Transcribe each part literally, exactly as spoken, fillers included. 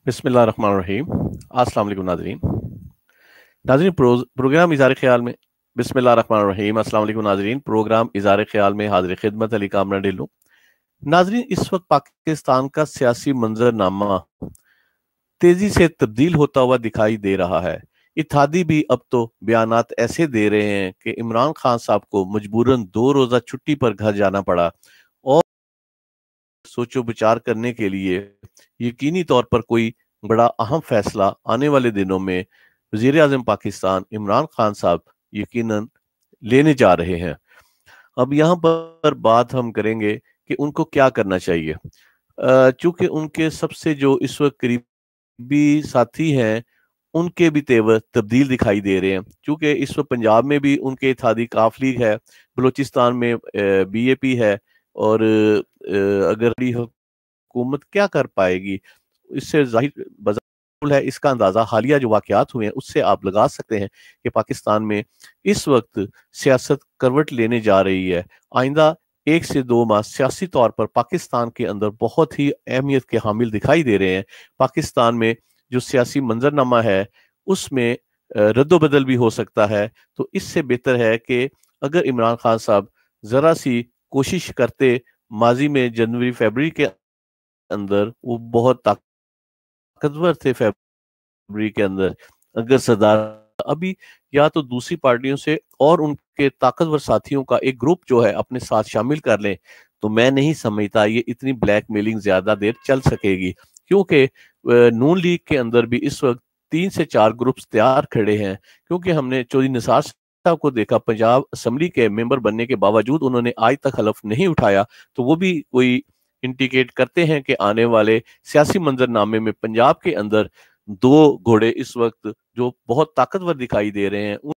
बिस्मिल्लाहिर्रहमानिर्रहीम। अस्सलाम वालेकुम नाज़रीन। नाज़रीन प्रो, प्रोग्राम इज़ार ख्याल में बिस्मिल्लाहिर्रहमानिर्रहीम अस्सलाम वालेकुम नाज़रीन। प्रोग्राम इज़ार ख्याल में हाज़िर खिदमत अली कामरान ढिल्लों। नाज़रीन, इस वक्त पाकिस्तान का सियासी मंजरनामा तेजी से तब्दील होता हुआ दिखाई दे रहा है। इत्तेहादी भी अब तो बयानात ऐसे दे रहे हैं कि इमरान खान साहब को मजबूरन दो रोजा छुट्टी पर घर जाना पड़ा और सोचो विचार करने के लिए यकीनी तौर पर कोई बड़ा अहम फैसला आने वाले दिनों में वजीर आजम पाकिस्तान इमरान खान साहब यकीनन लेने जा रहे हैं। अब यहाँ पर बात हम करेंगे कि उनको क्या करना चाहिए। चूंकि उनके सबसे जो इस वक्त करीबी साथी हैं उनके भी तेवर तब्दील दिखाई दे रहे हैं। चूंकि इस वक्त पंजाब में भी उनके इत्तेहादी काफ लीग है, बलूचिस्तान में बी ए पी है, और अगर हुकूमत क्या कर पाएगी इससे जाहिर बज़ाहिर है, इसका अंदाजा हालिया जो वाकयात हुए हैं उससे आप लगा सकते हैं कि पाकिस्तान में इस वक्त सियासत करवट लेने जा रही है। आइंदा एक से दो माह सियासी तौर पर पाकिस्तान के अंदर बहुत ही अहमियत के हामिल दिखाई दे रहे हैं। पाकिस्तान में जो सियासी मंजरनामा है उसमें रद्दोबदल भी हो सकता है। तो इससे बेहतर है कि अगर इमरान खान साहब जरा सी कोशिश करते, माजी में जनवरी फरवरी के अंदर वो बहुत ताकतवर थे, फरवरी के अंदर अगर सरदार अभी या तो दूसरी पार्टियों से और उनके ताकतवर साथियों का एक ग्रुप जो है अपने साथ शामिल कर लें, तो मैं नहीं समझता ये इतनी ब्लैकमेलिंग ज्यादा देर चल सकेगी। क्योंकि नून लीग के अंदर भी इस वक्त तीन से चार ग्रुप्स तैयार खड़े हैं। क्योंकि हमने चौधरी निसार साहब को देखा, पंजाब असम्बली के मेंबर बनने के बावजूद उन्होंने आज तक हलफ नहीं उठाया, तो वो भी कोई इंडिकेट करते हैं कि आने वाले सियासी मंजरनामे में पंजाब के अंदर दो घोड़े इस वक्त जो बहुत ताकतवर दिखाई दे रहे हैं,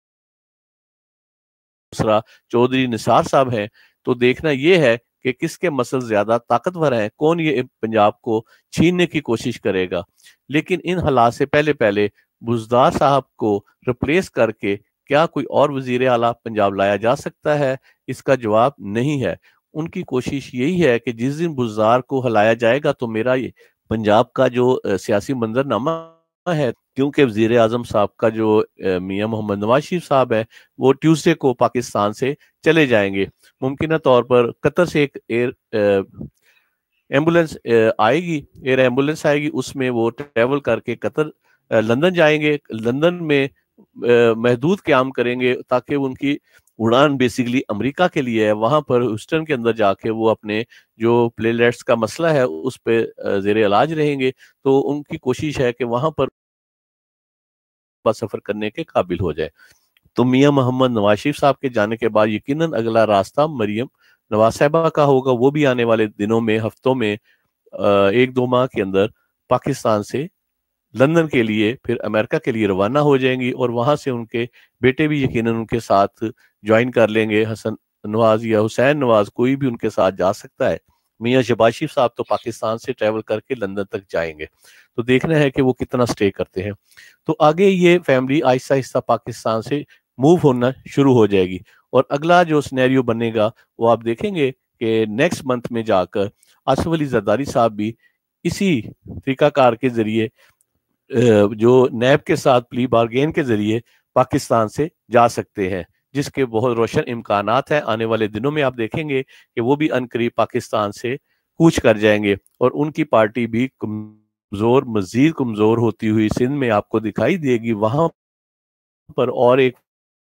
दूसरा चौधरी निसार साहब हैं। तो देखना यह है कि किसके मसल ज्यादा ताकतवर हैं, कौन ये पंजाब को छीनने की कोशिश करेगा। लेकिन इन हालात से पहले पहले बुज़दार साहब को रिप्लेस करके क्या कोई और वजीर आला पंजाब लाया जा सकता है? इसका जवाब नहीं है। उनकी कोशिश यही है कि जिस दिन बुज़दार को हलाया जाएगा तो मेरा ये पंजाब का जो सियासी मंजरनामा है, क्योंकि वजीर आजम साहब का जो मियां मोहम्मद नवाज शरीफ साहब है वो ट्यूसडे को पाकिस्तान से चले जाएंगे। मुमकिन तौर पर कतर से एक एयर एम्बुलेंस आएगी, एयर एम्बुलेंस आएगी, उसमें वो ट्रेवल करके कतर लंदन जाएंगे। लंदन में महदूद क़याम करेंगे ताकि उनकी उड़ान बेसिकली अमेरिका के लिए है। वहां पर ह्यूस्टन के अंदर जाके वो अपने जो प्लेटलेट्स का मसला है उस पर जेर इलाज रहेंगे। तो उनकी कोशिश है कि वहां पर सफर करने के काबिल हो जाए। तो मियां मोहम्मद नवाज शरीफ साहब के जाने के बाद यकीनन अगला रास्ता मरियम नवाज साहिबा का होगा। वो भी आने वाले दिनों में, हफ्तों में, एक दो माह के अंदर पाकिस्तान से लंदन के लिए फिर अमेरिका के लिए रवाना हो जाएंगी, और वहां से उनके बेटे भी यकीनन उनके साथ ज्वाइन कर लेंगे। हसन नवाज या हुसैन नवाज, कोई भी उनके साथ जा सकता है। मियां शहबाज शरीफ साहब तो पाकिस्तान से ट्रैवल करके लंदन तक जाएंगे। तो देखना है कि वो कितना स्टे करते हैं। तो आगे ये फैमिली आहिस्ता आहिस्ता पाकिस्तान से मूव होना शुरू हो जाएगी, और अगला जो सिनेरियो बनेगा वो आप देखेंगे कि नेक्स्ट मंथ में जाकर आसिफ अली जरदारी साहब भी इसी तरीकाकार के जरिए, जो नैब के साथ प्ली बारगेन के जरिए पाकिस्तान से जा सकते हैं, जिसके बहुत रोशन इम्कानात हैं। आने वाले दिनों में आप देखेंगे कि वो भी अनकरीब पाकिस्तान से कूच कर जाएंगे, और उनकी पार्टी भी कमजोर, मजीद कमजोर होती हुई सिंध में आपको दिखाई देगी। वहां पर और एक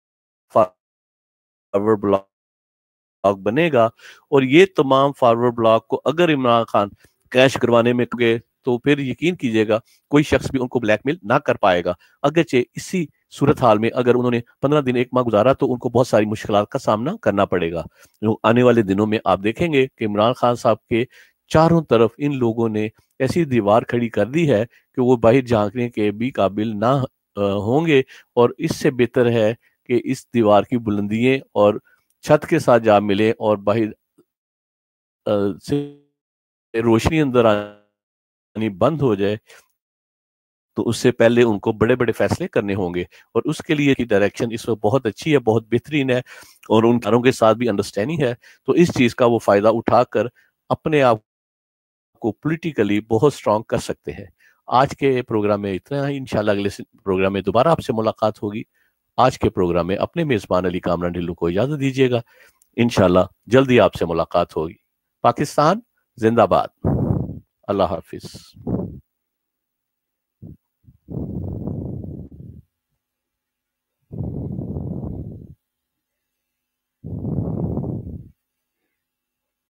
फॉरवर्ड ब्लॉक बनेगा, और ये तमाम फॉरवर्ड ब्लॉक को अगर इमरान खान कैश करवाने में गए तो फिर यकीन कीजिएगा कोई शख्स भी उनको ब्लैकमेल ना कर पाएगा। अगरचे इसी सूरत हाल में अगर उन्होंने पंद्रह दिन एक माह गुजारा तो उनको बहुत सारी मुश्किलात का सामना करना पड़ेगा। आने वाले दिनों में आप देखेंगे कि इमरान खान साहब के चारों तरफ इन लोगों ने ऐसी दीवार खड़ी कर दी है कि वो बाहर झांकने के भी काबिल ना होंगे। और इससे बेहतर है कि इस दीवार की बुलंदियां और छत के साथ जा मिले और बाहर से रोशनी अंदर आनी बंद हो जाए, तो उससे पहले उनको बड़े बड़े फैसले करने होंगे। और उसके लिए की डायरेक्शन इस वक्त बहुत अच्छी है, बहुत बेहतरीन है, और उन कारों के साथ भी अंडरस्टैंडिंग है। तो इस चीज का वो फायदा उठाकर अपने आप को पॉलिटिकली बहुत स्ट्रांग कर सकते हैं। آج کے پروگرام میں اتنا ہی، انشاءاللہ اگلے پروگرام میں دوبارہ آپ سے ملاقات ہوگی. آج کے پروگرام میں اپنے میزبان علی کامران ڈھلو کو اجازت دیجیے گا. انشاءاللہ جلدی آپ سے ملاقات ہوگی. پاکستان زندہ باد. اللہ حافظ.